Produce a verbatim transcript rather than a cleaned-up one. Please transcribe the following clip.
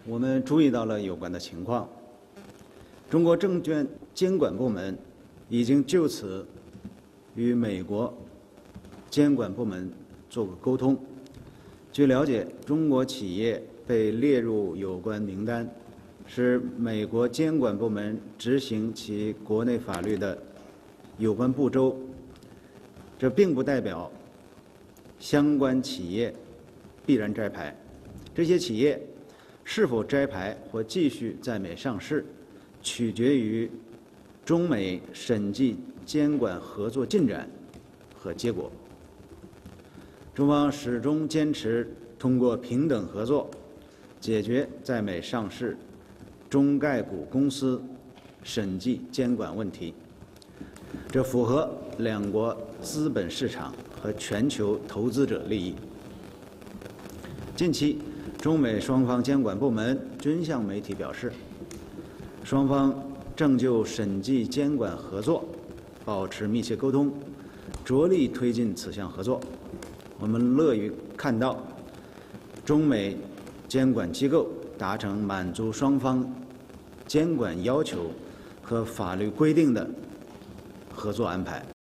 我们注意到了有关的情况。中国证券监管部门已经就此与美国监管部门做过沟通。据了解，中国企业被列入有关名单，是美国监管部门执行其国内法律的有关步骤。这并不代表相关企业必然摘牌。这些企业是否摘牌或继续在美上市，取决于中美审计监管合作进展和结果。中方始终坚持通过平等合作解决在美上市中概股公司审计监管问题，这符合两国资本市场和全球投资者利益。近期，中美双方监管部门均向媒体表示，双方正就审计监管合作保持密切沟通，着力推进此项合作。我们乐于看到中美监管机构达成满足双方监管要求和法律规定的合作安排。